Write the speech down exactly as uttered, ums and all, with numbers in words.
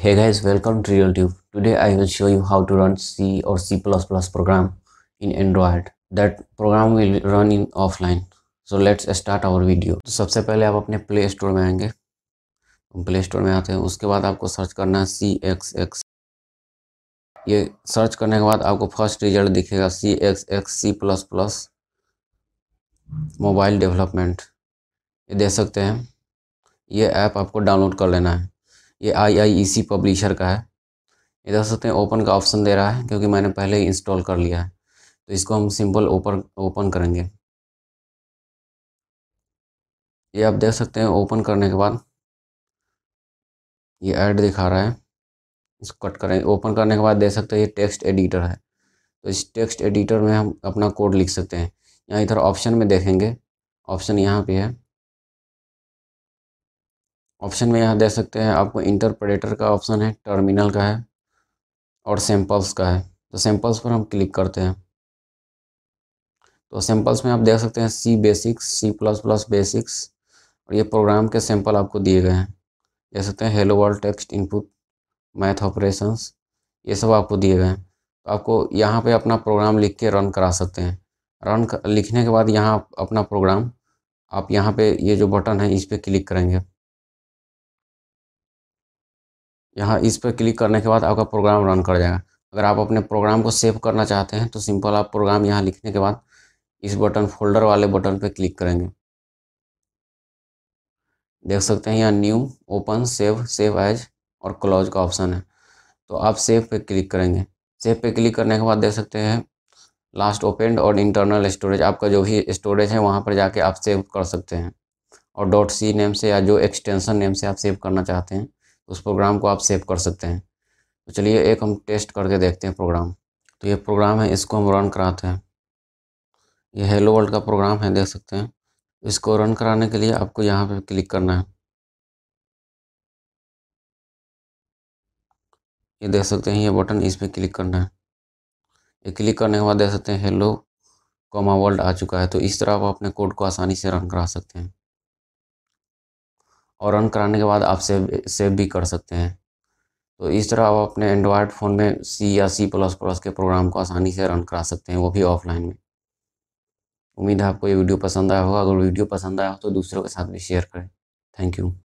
Hey guys, welcome to RealTube. Today I will show you how to run C or C plus plus program in Android. That program will run in offline. So let's start our video. तो सबसे पहले आप अपने play store में आएंगे. Play store में आते हैं, उसके बाद आपको सर्च करना है सी एक्स एक्स. ये सर्च करने के बाद आपको फर्स्ट रिजल्ट दिखेगा C X X C plus plus mobile development. ये देख सकते हैं. ये ऐप आपको डाउनलोड कर लेना है. ये आई आई ई सी पब्लिशर का है. ये देख सकते हैं ओपन का ऑप्शन दे रहा है क्योंकि मैंने पहले ही इंस्टॉल कर लिया है. तो इसको हम सिंपल ओपन ओपन करेंगे. ये आप देख सकते हैं ओपन करने के बाद ये ऐड दिखा रहा है. इसको कट करेंगे. ओपन करने के बाद देख सकते हैं ये टेक्स्ट एडिटर है. तो इस टेक्स्ट एडिटर में हम अपना कोड लिख सकते हैं. यहाँ इधर ऑप्शन में देखेंगे, ऑप्शन यहाँ पे है. ऑप्शन में यहाँ देख सकते हैं आपको इंटरप्रेटर का ऑप्शन है, टर्मिनल का है और सैम्पल्स का है. तो सैम्पल्स पर हम क्लिक करते हैं. तो सैम्पल्स में आप देख सकते हैं C basics, C plus plus basics और ये प्रोग्राम के सैंपल आपको दिए गए हैं. देख सकते हैं hello world, text input, math operations, ये सब आपको दिए गए हैं. तो आपको यहाँ पे अपना प्रोग्राम लिख के रन करा सकते हैं. रन कर, लिखने के बाद यहाँ अपना प्रोग्राम आप यहाँ पे ये जो बटन है इस पर क्लिक करेंगे. यहाँ इस पर क्लिक करने के बाद आपका प्रोग्राम रन कर जाएगा. अगर आप अपने प्रोग्राम को सेव करना चाहते हैं तो सिंपल आप प्रोग्राम यहाँ लिखने के बाद इस बटन फोल्डर वाले बटन पर क्लिक करेंगे. देख सकते हैं यहाँ new, open, save, save as और क्लोज का ऑप्शन है. तो आप सेव पे क्लिक करेंगे. सेव पे क्लिक करने के बाद देख सकते हैं लास्ट ओपन और इंटरनल स्टोरेज, आपका जो भी स्टोरेज है वहाँ पर जाके आप सेव कर सकते हैं. और डॉट सी नेम से या जो एक्सटेंशन नेम से आप सेव करना चाहते हैं उस प्रोग्राम को आप सेव कर सकते हैं. तो चलिए एक हम टेस्ट करके देखते हैं प्रोग्राम. तो ये प्रोग्राम है, इसको हम रन कराते हैं. ये हेलो वर्ल्ड का प्रोग्राम है, देख सकते हैं. इसको रन कराने के लिए आपको यहाँ पे क्लिक करना है. ये देख सकते हैं ये बटन, इस पर क्लिक करना है. ये क्लिक करने के बाद देख सकते हैं हेलो कॉमा वर्ल्ड आ चुका है. तो इस तरह आप अपने कोड को आसानी से रन करा सकते हैं. और रन कराने के बाद आप सेव सेव भी कर सकते हैं. तो इस तरह आप अपने एंड्रॉयड फ़ोन में सी या सी प्लस प्लस के प्रोग्राम को आसानी से रन करा सकते हैं, वो भी ऑफलाइन में. उम्मीद है आपको ये वीडियो पसंद आया होगा. अगर वीडियो पसंद आया हो तो दूसरों के साथ भी शेयर करें. Thank you.